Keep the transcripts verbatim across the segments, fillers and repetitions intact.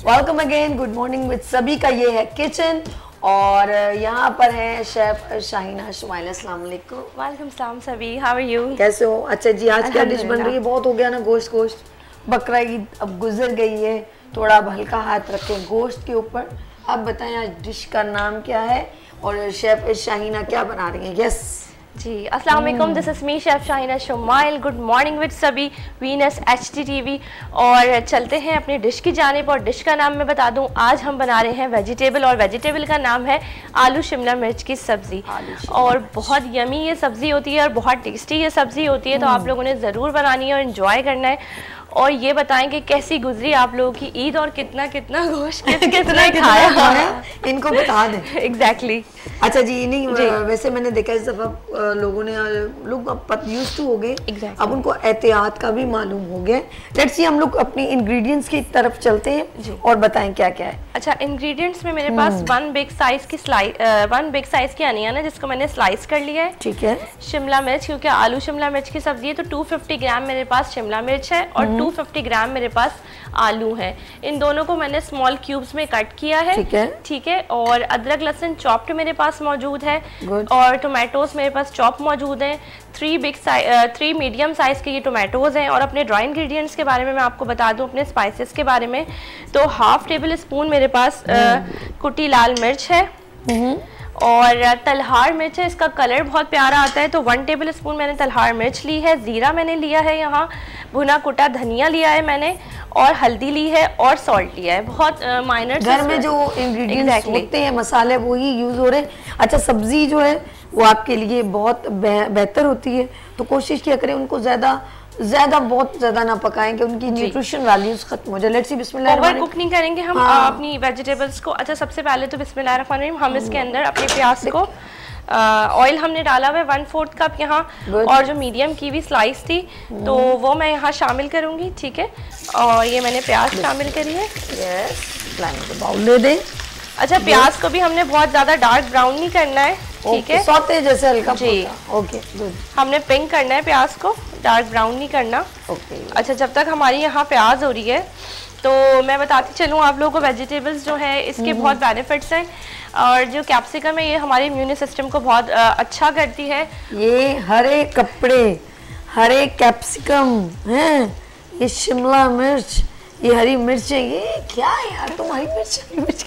Welcome again, good morning with सभी का ये है किचन और यहाँ पर है शेफ शाहीना शुमाइला। अस्सलाम वालेकुम। वालेकुम सलाम सभी, हाउ आर यू? कैसे हो? अच्छा जी, आज क्या डिश बन रही है? बहुत हो गया ना गोश्त गोश्त, बकरा ईद अब गुजर गई है, थोड़ा अब हल्का हाथ रखें गोश्त के ऊपर। अब बताएं आज डिश का नाम क्या है और शेफ शाहीना क्या बना रही है? यस जी, अस्सलाम वालेकुम, this is me chef Shaheena Shumail. Good morning with सभी Venus H T T V. और चलते हैं अपनी डिश की जानिब। और डिश का नाम मैं बता दूं, आज हम बना रहे हैं वेजिटेबल, और वेजिटेबल का नाम है आलू शिमला मिर्च की सब्ज़ी। और बहुत यमी ये सब्ज़ी होती है और बहुत टेस्टी ये सब्ज़ी होती है, तो आप लोगों ने ज़रूर बनानी है और इन्जॉय करना है। और ये बताएं कि कैसी गुजरी आप लोगों की ईद और कितना कितना गोश्त किस कितना खाया है, इनको बता दें। Exactly exactly. अच्छा जी, नहीं वैसे मैंने देखा इस दफा लोगों ने लोग अब यूज्ड टू हो गए, exactly. अब उनको एहतियात का भी मालूम हो गया। लेट्स सी, हम लोग अपनी इंग्रेडिएंट्स की तरफ चलते हैं और बताएं क्या क्या है। अच्छा, इंग्रेडिएंट्स में मेरे पास वन बिग साइज की स्लाइस वन बिग साइज की अनियन है जिसको मैंने स्लाइस कर लिया है। ठीक है। शिमला मिर्च, क्योंकि आलू शिमला मिर्च की सब्जी है तो टू फिफ्टी ग्राम मेरे पास शिमला मिर्च है और टू फिफ्टी ग्राम मेरे पास आलू है। इन दोनों को मैंने स्मॉल क्यूब्स में कट किया है। ठीक है। ठीक है। और अदरक लहसुन चॉप्ड मेरे पास मौजूद है और टोमेटोज मेरे पास चॉप मौजूद हैं। Three big size three medium size के ये टोमेटोज हैं। और अपने ड्राई इंग्रेडिएंट्स के बारे में मैं आपको बता दूं, अपने स्पाइसेस के बारे में, तो हाफ टेबल स्पून मेरे पास कुटी लाल मिर्च है और तलहार मिर्च है, इसका कलर बहुत प्यारा आता है, तो वन टेबल स्पून मैंने तलहार मिर्च ली है। ज़ीरा मैंने लिया है, यहाँ भुना कुटा धनिया लिया है मैंने, और हल्दी ली है और सॉल्ट लिया है। बहुत माइनर घर में जो इंग्रेडिएंट्स exactly. होते हैं मसाले वो ही यूज़ हो रहे हैं। अच्छा, सब्जी जो है वो आपके लिए बहुत बेहतर होती है, तो कोशिश किया करें उनको ज़्यादा ज्यादा बहुत ज्यादा ना पकाएं कि उनकी न्यूट्रिशन वैल्यूज खत्म हो जाए। लेट्स सी, बिस्मिल्लाह। ओवर कुक नहीं करेंगे हम हाँ। अपनी वेजिटेबल्स को। अच्छा, सबसे पहले तो बिस्मिल्लाह रहमान रहीम, हम इसके अंदर अपने प्याज को ऑयल हमने डाला हुआ है वन फोर्थ कप यहाँ, और जो मीडियम की भी स्लाइस थी तो वो मैं यहाँ शामिल करूँगी। ठीक है। और ये मैंने प्याज शामिल करी है। यस, बाउल ले दें। अच्छा, प्याज को भी हमने बहुत ज़्यादा डार्क ब्राउन नहीं करना है। ठीक है, सौते जैसे हल्का जी। Okay, good. हमने पिंक करना है प्याज को, डार्क ब्राउन नहीं करना। ओके। अच्छा, जब तक हमारी यहाँ प्याज हो रही है तो मैं बताती चलूँ आप लोगों को, वेजिटेबल्स जो है इसके बहुत बेनिफिट्स हैं। और जो कैप्सिकम है ये हमारे इम्यून सिस्टम को बहुत आ, अच्छा करती है। ये हरे कपड़े, हरे कैप्सिकम हैं, ये शिमला मिर्च, ये हरी मिर्च है। ये क्या है यार, तुम हरी मिर्च हरी मिर्च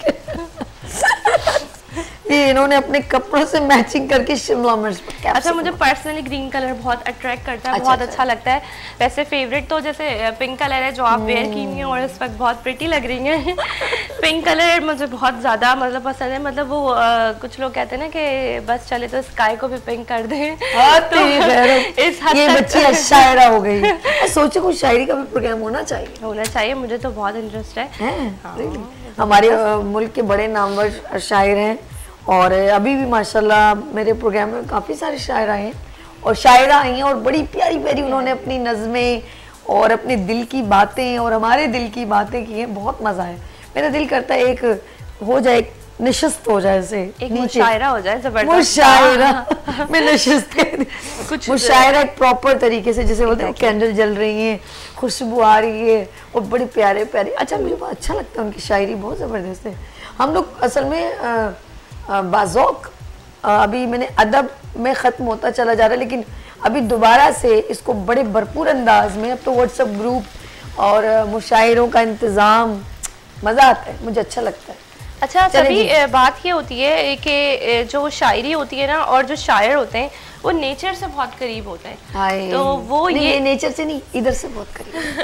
ये इन्होंने अपने कपड़ों से मैचिंग करके शिमला मिर्च। अच्छा, मुझे पर्सनली ग्रीन कलर बहुत अट्रैक्ट करता है। अच्छा, बहुत अच्छा, अच्छा लगता है। वैसे फेवरेट तो जैसे पिंक कलर है जो आप वेयर की हुई हैं और इस वक्त बहुत प्रिटी लग रही हैं। पिंक कलर मुझे बहुत ज़्यादा मतलब पसंद है। मतलब वो आ, कुछ लोग कहते हैं ना कि बस चले तो स्काई को भी पिंक कर दें। तो इस ये बच्ची शायरा हो गई। सोचो कुछ शायरी का भी प्रोग्राम होना चाहिए होना चाहिए मुझे तो बहुत इंटरेस्ट है। हमारे मुल्क के बड़े नामवर शायर हैं और अभी भी माशाल्लाह मेरे प्रोग्राम में काफ़ी सारे शायर आए हैं और शायरा आई हैं और बड़ी प्यारी प्यारी उन्होंने अपनी नज़में और अपने दिल की बातें और हमारे दिल की बातें की हैं। बहुत मज़ा है। मेरा दिल करता है एक हो जाए, निशस्त हो जाए, से एक मुशायरा हो जाए, जबरदस्त मुशायरा में निशस्त कुछ मुशायरा एक प्रॉपर तरीके से, जैसे बोलते हैं कैंडल जल रही है, खुशबू आ रही है और बड़ी प्यारे प्यारे। अच्छा, मुझे बहुत अच्छा लगता है, उनकी शायरी बहुत ज़बरदस्त है। हम लोग असल में आ, बाज़ौक अभी मैंने अदब में ख़त्म होता चला जा रहा है, लेकिन अभी दोबारा से इसको बड़े भरपूर अंदाज में, अब तो व्हाट्सएप ग्रुप और मुशायरों का इंतज़ाम, मज़ा आता है, मुझे अच्छा लगता है। अच्छा, सभी बात ये होती है कि जो शायरी होती है ना और जो शायर होते हैं वो नेचर से बहुत करीब होते हैं, तो वो ये नेचर से नहीं, इधर से बहुत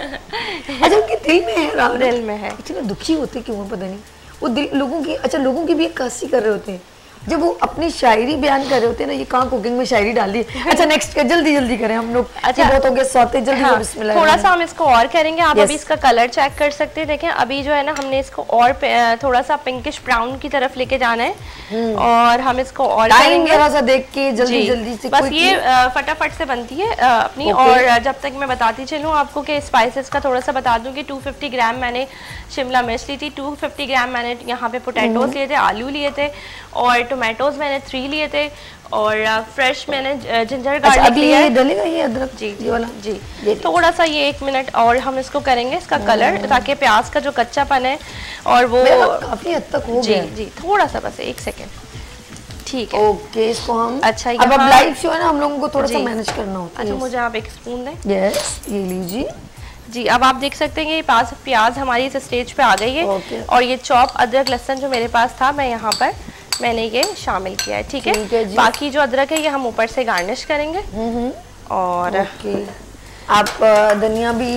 करीब। अच्छा, उनके दिल में है, दिल में है। इतना दुखी होते क्यों पता नहीं वो दिल लोगों की। अच्छा, लोगों की भी एक काशी कर रहे होते हैं जब वो अपनी शायरी बयान कर रहे होते हैं ना। ये कहाँ कुकिंग में शायरी डाल दी। अच्छा, नेक्स्ट कर, जल्दी जल्दी करें हम लोग। अच्छा, बहुत हो गया सौते, जल्दी। हाँ, बिस्मिल्लाह। थोड़ा सा हम इसको और करेंगे। आप अभी इसका कलर चेक कर सकते हैं। देखें, अभी जो है ना हमने इसको और थोड़ा सा पिंकिश ब्राउन की तरफ लेके जाना है और हम इसको और करेंगे थोड़ा सा देख के जल्दी जल्दी से। बस ये फटाफट से बनती है अपनी। और जब तक मैं बताती चलूँ आपको कि स्पाइसेस का थोड़ा सा बता दूँ कि टू फिफ्टी ग्राम मैंने शिमला मिर्च ली थी, टू फिफ्टी ग्राम मैंने यहाँ पे पोटैटोज लिए थे, आलू लिए थे और टोमेटोज मैंने थ्री लिए थे और फ्रेश मैंने जिंजर अच्छा, गार्लिक अभी लिया है। डलेगा ये अदरक? जी ये वाला जी, जी। थोड़ा सा ये एक मिनट और हम इसको करेंगे इसका कलर, ताकि प्याज का जो कच्चापन है और वो काफी हद तक हो गया। जी जी, थोड़ा सा बस एक सेकेंड, ठीक है। ओके, इसको हम अच्छा अब अब लाइव शो है ना, हम लोगों को थोड़ा सा मैनेज करना होता है। अच्छा, मुझे आप एक स्पून दें। यस, ये लीजिए जी। अब आप देख सकते हैं ये पास प्याज हमारी इस स्टेज पे आ गई है। okay. और ये चॉप अदरक लहसुन जो मेरे पास था, मैं यहाँ पर मैंने ये शामिल किया है। ठीक है, है बाकी जो अदरक है ये हम ऊपर से गार्निश करेंगे। और okay. आप धनिया भी,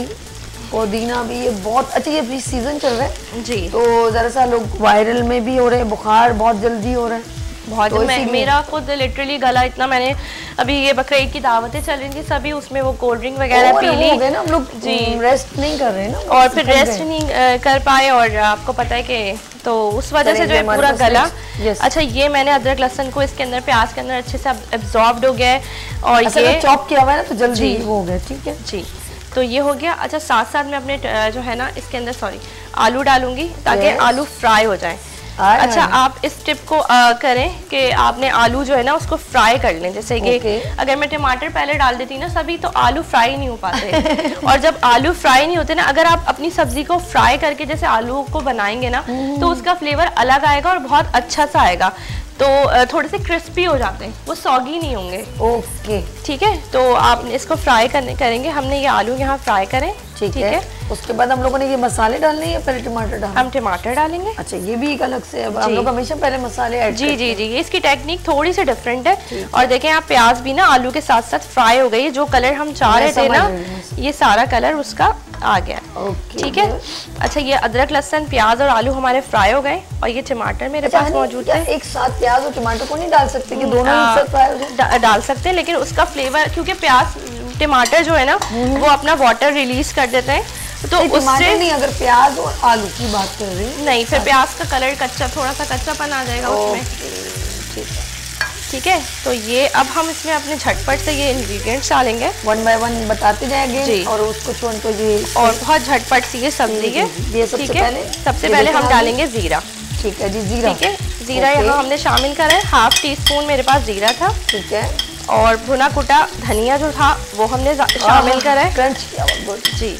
पुदीना भी, ये बहुत अच्छा, ये प्री सीजन चल रहा है जी, तो जरा सा लोग वायरल में भी हो रहे हैं, बुखार बहुत जल्दी हो रहा है बहुत। तो मैं, मेरा खुद लिटरली गला इतना, मैंने अभी ये बकरीद की दावतें चल रही थी सभी, उसमें वो कोल्ड ड्रिंक वगैरह पी ली ना, हम लोग जी रेस्ट नहीं कर रहे ना, और फिर रेस्ट नहीं कर पाए, और आपको पता है कि तो उस वजह से जो है पूरा गला। अच्छा, ये मैंने अदरक लहसुन को इसके अंदर प्याज के अंदर अच्छे से एब्जॉर्ब्ड हो गया है, और ये चॉप किया हुआ है ना तो जल्दी हो गया। ठीक है जी, तो ये हो गया। अच्छा, साथ साथ मैं अपने जो है ना इसके अंदर सॉरी आलू डालूंगी ताकि आलू फ्राई हो जाए। अच्छा, आप इस टिप को आ, करें कि आपने आलू जो है ना उसको फ्राई कर लें, जैसे कि okay. अगर मैं टमाटर पहले डाल देती ना सभी, तो आलू फ्राई नहीं हो पाते। और जब आलू फ्राई नहीं होते ना, अगर आप अपनी सब्जी को फ्राई करके जैसे आलू को बनाएंगे ना, तो उसका फ्लेवर अलग आएगा और बहुत अच्छा सा आएगा, तो थोड़े से क्रिस्पी हो जाते हैं, वो सॉगी नहीं होंगे। ओके, ठीक है, तो आप इसको फ्राई करने करेंगे, हमने ये आलू यहाँ फ्राई करें। ठीक है, है? उसके बाद हम लोगों ने ये मसाले डालने हैं, पहले टमाटर डालने? हम टमाटर डालेंगे। अच्छा, ये भी एक अलग से, अब हम लोग हमेशा पहले मसाले ऐड जी जी जी, इसकी टेक्निक थोड़ी सी डिफरेंट है। और देखें आप, प्याज भी ना आलू के साथ साथ फ्राई हो गई है, जो कलर हम चाह रहे थे ना, ये सारा कलर उसका आ गया। ठीक है। अच्छा, ये अदरक लहसुन प्याज और आलू हमारे फ्राई हो गए, और ये टमाटर मेरे पास मौजूद है। एक साथ प्याज और टमाटर को नहीं डाल सकते कि दोनों एक साथ फ्राई हो जाए? डाल सकते हैं, लेकिन उसका फ्लेवर, क्योंकि प्याज टमाटर जो है ना वो अपना वाटर रिलीज कर देते हैं, तो उससे नहीं, अगर प्याज और आलू की बात कर रही हूँ नहीं, फिर प्याज का कलर कच्चा, थोड़ा सा कच्चापन आ जाएगा उसमें। ठीक है, ठीक है। तो ये अब हम इसमें अपने झटपट से ये इंग्रेडिएंट्स डालेंगे, वन बाय वन बताते जाएंगे जी, और उसको छोड़ तो ये और बहुत झटपट सी ये सब्जी है। ठीक है, सबसे पहले हम डालेंगे जीरा। ठीक है जी, जीरा। ठीक है, जीरा यहाँ हमने शामिल करा है, हाफ टी स्पून मेरे पास जीरा था। ठीक है, और भुना कुटा धनिया जो था वो हमने शामिल करा है, क्रंच किया जी।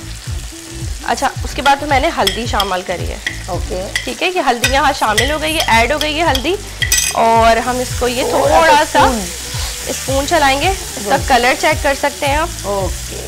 अच्छा, उसके बाद तो मैंने हल्दी शामिल करी है। ओके, ठीक है, ये हल्दी यहाँ शामिल हो गई है, ऐड हो गई है हल्दी, और हम इसको ये थोड़ा सा स्पून चलाएंगे, इसका कलर चेक कर सकते हैं आप। ओके,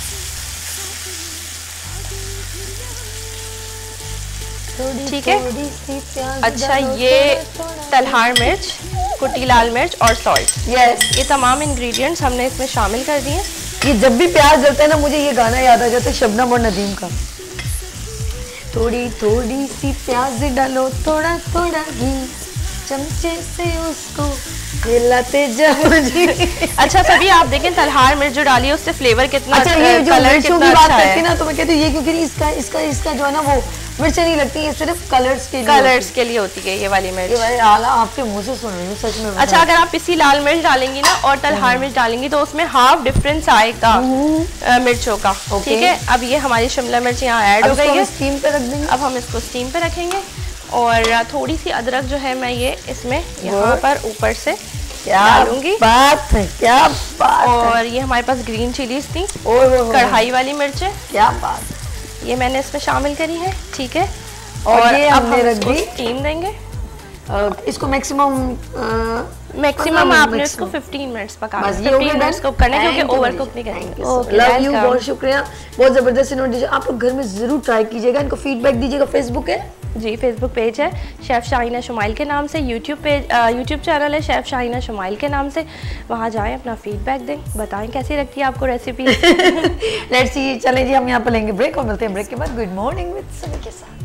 ठीक है। अच्छा, ये तलहार मिर्च, कुटी लाल मिर्च और सॉल्ट, यस, ये तमाम इंग्रेडिएंट्स हमने इसमें शामिल कर दिए। ये जब भी प्याज जलता है ना, मुझे ये गाना याद आ जाता है शबनम और नदीम का, थोड़ी थोड़ी सी प्याज डालो, थोड़ा थोड़ा घी, चमचे से उसको हिलाते जाओ जी। अच्छा, सभी आप देखें तलहार मिर्च जो डाली है उससे फ्लेवर कितना अच्छा, ये जो मिर्चों की बात करती है ना, तो मैं कहती हूँ ये क्योंकि इसका इसका इसका जो है ना वो मिर्चें नहीं लगती, ये सिर्फ कलर्स के लिए कलर्स के लिए होती है ये वाली मिर्च। ये वाली आला आपके मुंह से सुन रही हूँ सच में। अच्छा, अगर आप इसी लाल मिर्च डालेंगी ना और तलहार मिर्च डालेंगी तो उसमें हाफ डिफरेंस आएगा मिर्चों का। ठीक है, अब ये हमारी शिमला मिर्च यहाँ ऐड हो गई है, स्टीम पे रख देंगे। अब हम इसको स्टीम पे रखेंगे, और थोड़ी सी अदरक जो है मैं ये इसमें यहाँ पर ऊपर से डालूंगी। बात है, क्या बात। और ये हमारे पास ग्रीन चिलीज थी, कढ़ाई वाली मिर्च है, क्या बात, ये मैंने इसमें शामिल करी है। ठीक है, और, और ये अब हम इसको स्टीम देंगे। इसको मैक्सिमम मैक्सिमम आपने इसको पंद्रह मिनट्स पकाना है, पंद्रह मिनट्स कुक करना है, क्योंकि ओवर कुक नहीं करेंगे। लव यू, बहुत शुक्रिया, बहुत जबरदस्त इन्होंने। आप लोग घर में जरूर ट्राई कीजिएगा, इनको फीडबैक दीजिएगा। फेसबुक है जी, फेसबुक पेज है शेफ़ शाहीना शुमाइल के नाम से, यूट्यूब पेज यूट्यूब चैनल है शेफ़ शाहीना शुमाइल के नाम से, वहाँ जाएं, अपना फीडबैक दें, बताएं कैसी लगती है आपको रेसिपी। लेट्स सी, चलें जी, हम यहाँ पर लेंगे ब्रेक और मिलते हैं ब्रेक के बाद गुड मॉर्निंग विद समी के साथ।